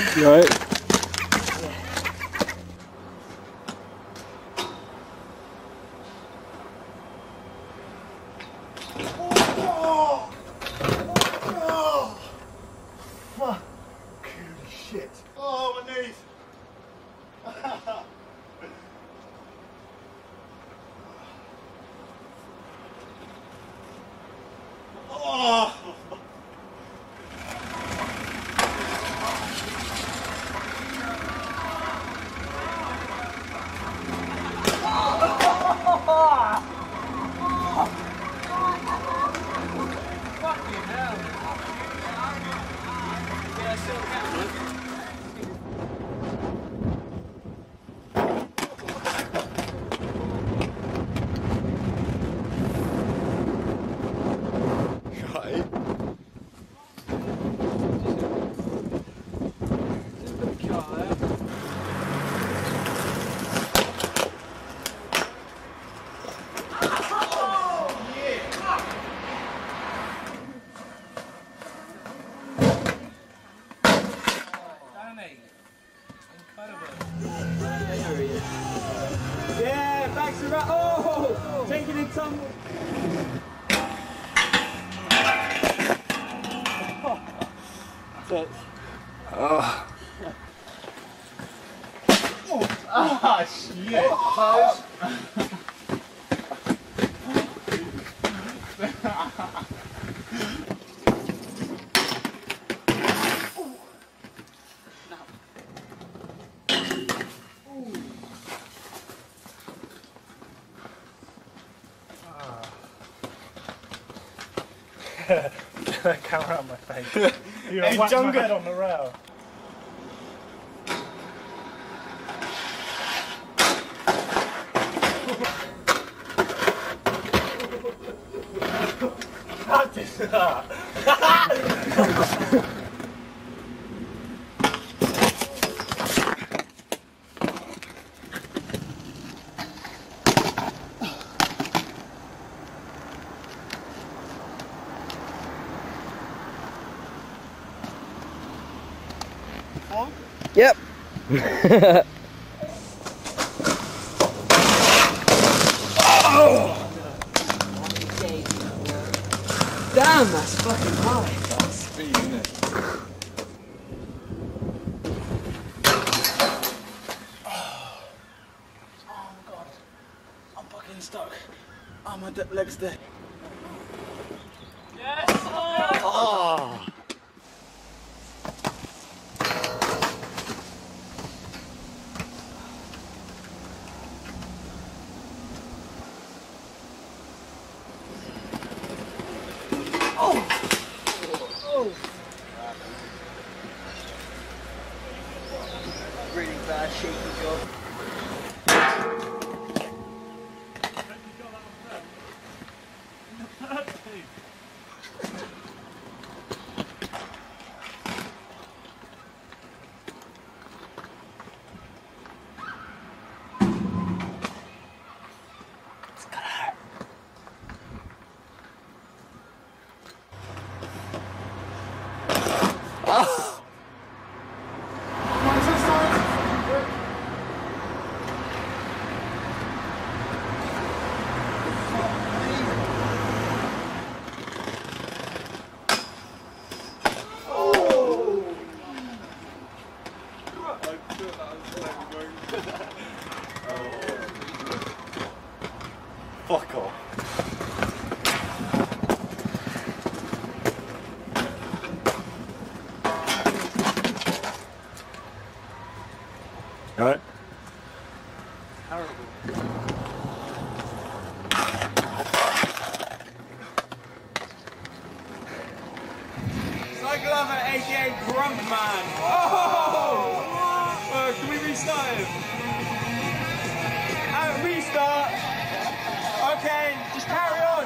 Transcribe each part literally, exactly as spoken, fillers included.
You alright? Yeah, backs around. Oh, taking it tumble. Oh. Ah, shit. Close. That camera on my face. You hey, whacked my head on the rail. What is that? Yep. Oh! Damn, that's fucking high. That's speed, isn't it? Oh. Oh my god. I'm fucking stuck. Oh, my leg's dead. Yes! Oh! Oh. Really bad shaky job. It's gonna hurt. Oh. Fuck off. Alright? Terrible. Cycle lover, aka Grump Man. Oh! Uh, can we restart him? Uh, restart. Okay, just carry on.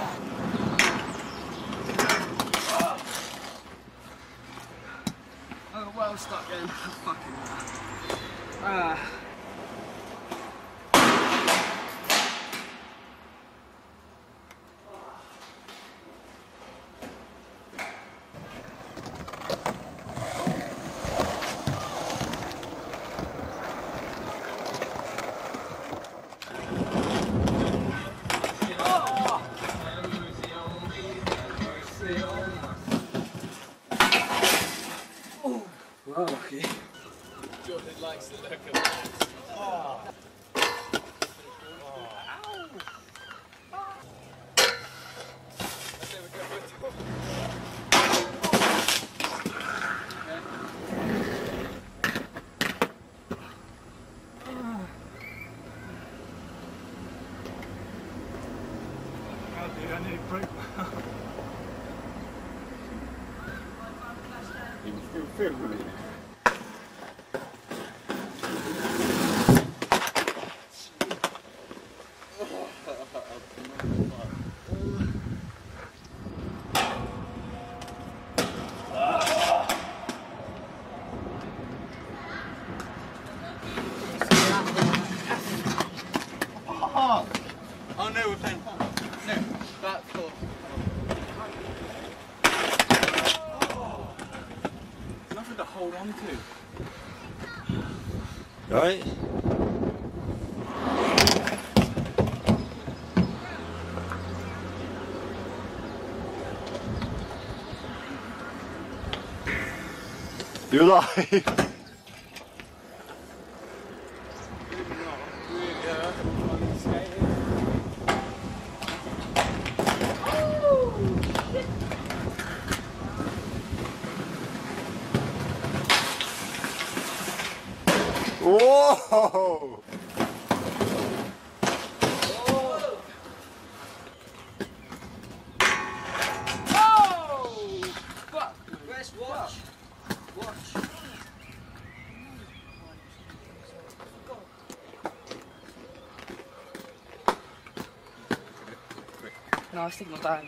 Oh, well stuck then. Fucking. Ah. Jordan likes the look of that. Oh. I nearly broke my arm. You can still film with it. Oh no, we're playing pong. No, that's cool. There's nothing to hold on to. Right? You're live. Whoa! Oh! Fuck! Where's watch? Watch. No, I stick my bag.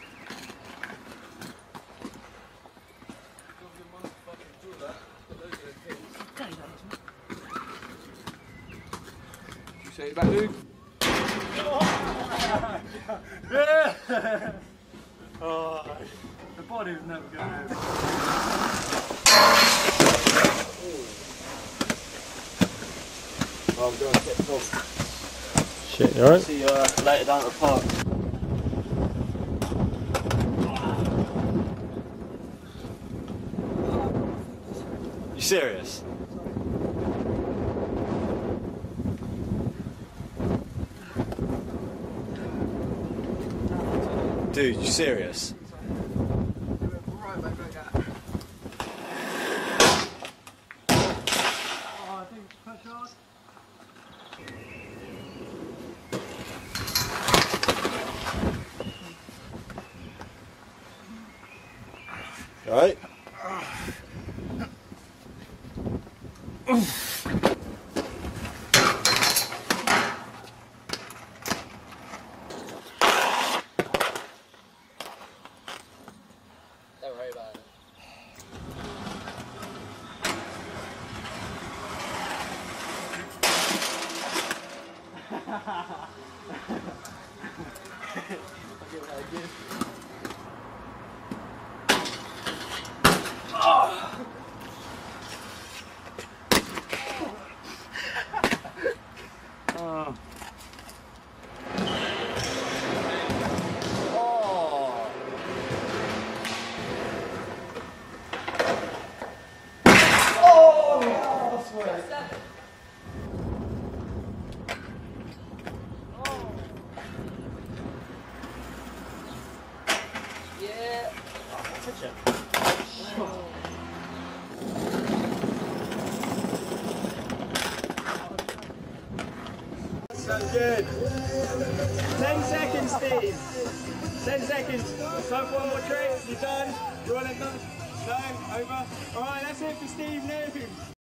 Say it back, Luke. Yeah! Oh, the body was never going to. Oh, I'm going to get Tom. Shit, you alright? See you uh, later down at the park. You serious? Dude, you serious? Right back like that. Oh, I think push hard. Alright? Don't worry about it. Oh. Yeah. That's good. Ten seconds, Steve. Ten seconds. Time for one more trick. You're done. You want it done? No? Over? Alright, that's it for Steve New.